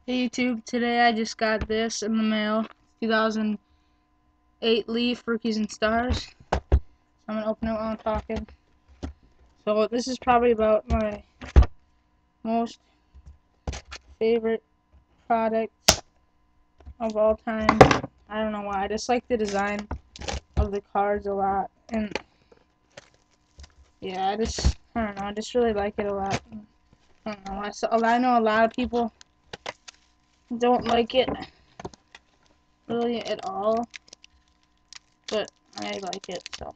Hey YouTube, today I just got this in the mail, 2008 Leaf Rookies and Stars. So I'm going to open it while I'm talking. So this is probably about my most favorite product of all time. I don't know why, I just like the design of the cards a lot. And yeah, I don't know, I just really like it a lot. I don't know, I know a lot of people don't like it really at all, but I like it, so.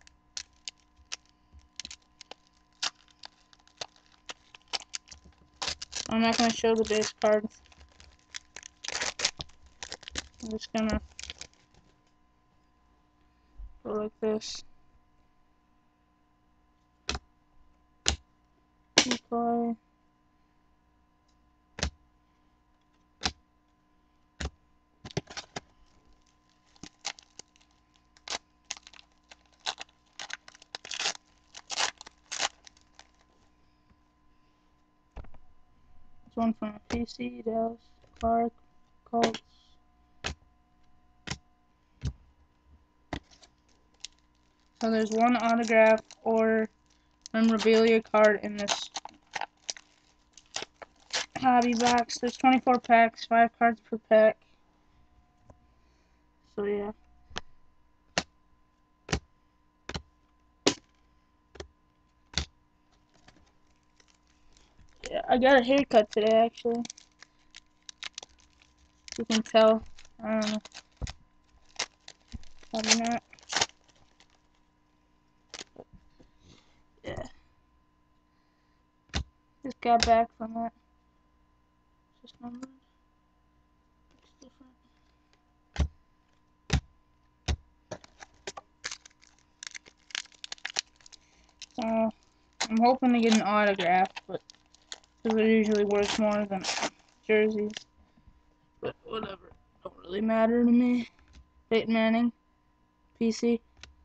I'm not going to show the base cards. I'm just going to go like this. Apply. This one from PC, Dallas, Clark, Colts. So there's one autograph or memorabilia card in this hobby box. There's 24 packs, 5 cards per pack. So yeah. Yeah, I got a haircut today actually. You can tell. I don't know. Probably not. Yeah. Just got back from it. Just numbered. Looks different. So I'm hoping to get an autograph, but because they're usually worth more than jerseys. But whatever. Don't really matter to me. Peyton Manning. PC.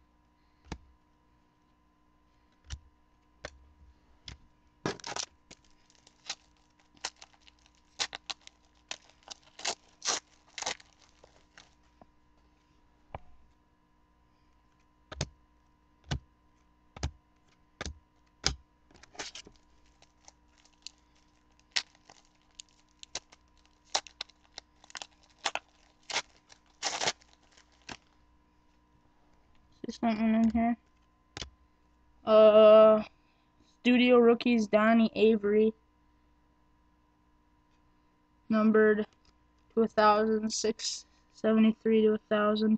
Is something in here? Studio Rookies Donnie Avery. Numbered to 1,000, 673 to 1,000.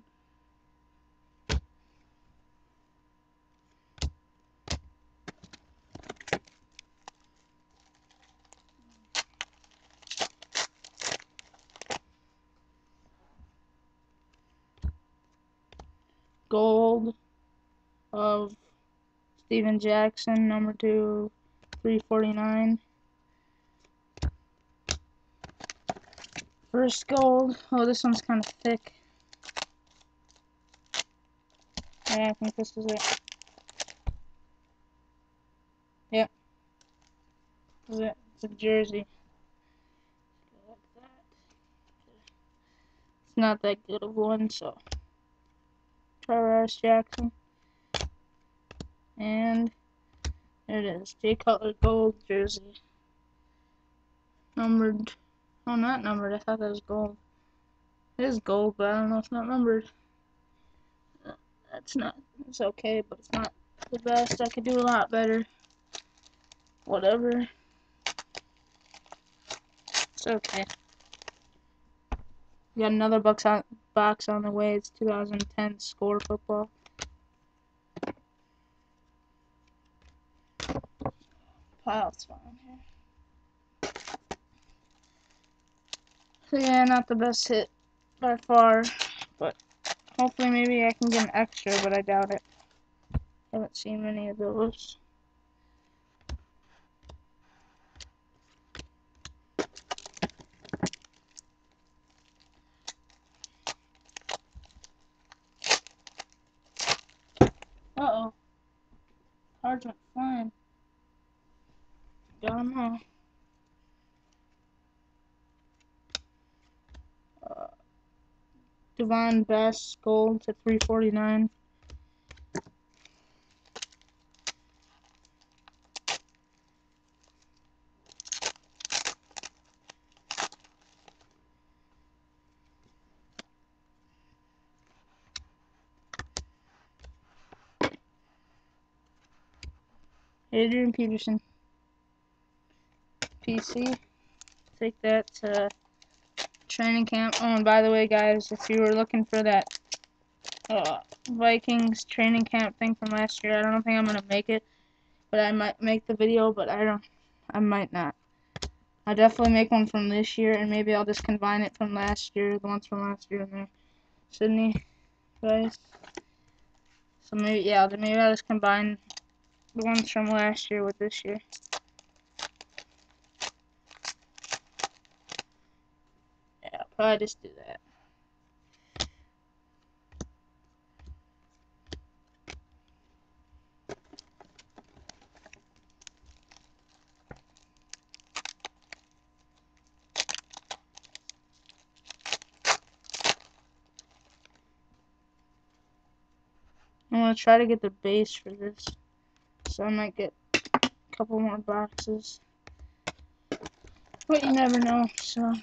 Gold of Steven Jackson, number 2, 349. First gold. Oh, this one's kind of thick. Yeah, I think this is it. Yep. This is it. It's a jersey. Like that. It's not that good of one, so. Travis Jackson. And there it is. Jay Cutler gold jersey. Numbered. Oh, not numbered. I thought that was gold. It is gold, but I don't know if it's not numbered. That's not. It's okay, but it's not the best. I could do a lot better. Whatever. It's okay. We got another box on the way. It's 2010 Score Football. Piles on here. So yeah, not the best hit by far, but hopefully maybe I can get an extra, but I doubt it. Haven't seen many of those. Uh-oh. Cards went flying. Don't know. Devon Best Gold to 349. Adrian Peterson. PC. Take that to training camp. Oh, and by the way, guys, if you were looking for that Vikings training camp thing from last year, I don't think I'm gonna make it, but I might make the video, but I might not. I'll definitely make one from this year, and maybe I'll just combine it from last year, the ones from last year in there. Sydney, guys. So maybe, yeah, maybe I'll just combine the ones from last year with this year. Yeah, I'll probably just do that. I'm gonna try to get the base for this, so I might get a couple more boxes, but you never know. So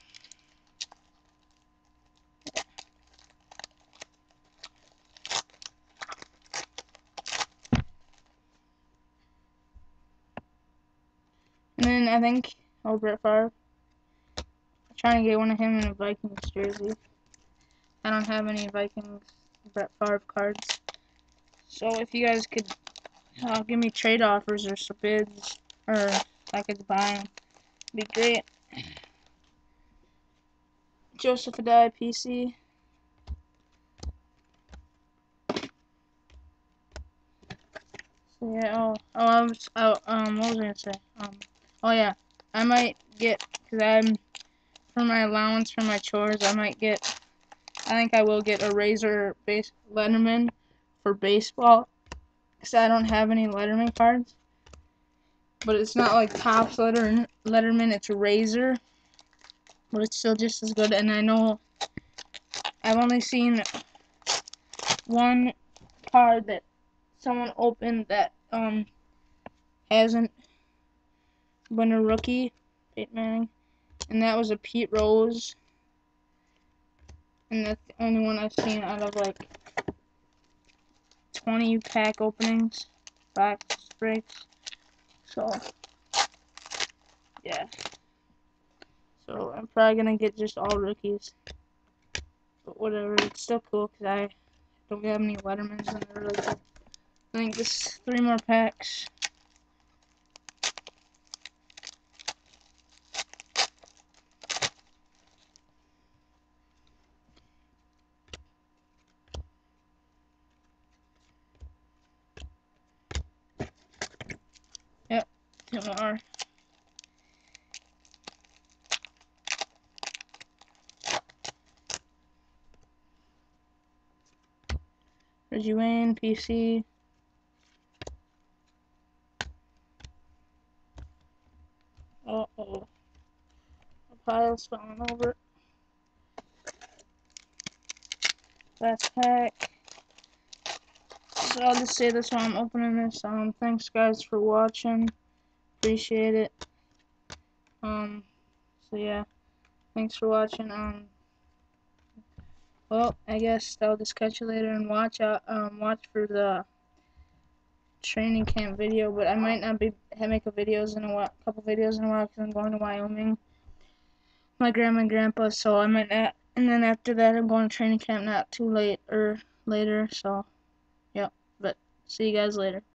and then I think Brett Favre. I'm trying to get one of him in a Vikings jersey. I don't have any Vikings Brett Favre cards, so if you guys could give me trade offers or some bids, or I could buy them, it'd be great. Joseph Adai PC. So yeah, what was I gonna say? Oh yeah, I might get, cause for my allowance for my chores, I think I will get a Razor base Letterman for baseball, cause I don't have any Letterman cards. But it's not like Topps Letterman, it's a Razor, but it's still just as good. And I know I've only seen one card that someone opened that hasn't been a rookie, Peyton Manning, and that was a Pete Rose, and that's the only one I've seen out of like 20 pack openings, box breaks. So yeah, so I'm probably gonna get just all rookies, but whatever, it's still cool because I don't have any Lettermans and they're really good. I think this 3 more packs. Yep, 2 more. Reggie Wayne, PC. Uh-oh. The pile's falling over. Last pack. So I'll just say this while I'm opening this. Thanks guys for watching. Appreciate it. So yeah. Thanks for watching. Well, I guess I'll just catch you later and watch for the training camp video, but I might not be make a couple videos in a while because I'm going to Wyoming, my grandma and grandpa, so I might not. And then after that, I'm going to training camp not too late or later. So, yeah. But see you guys later.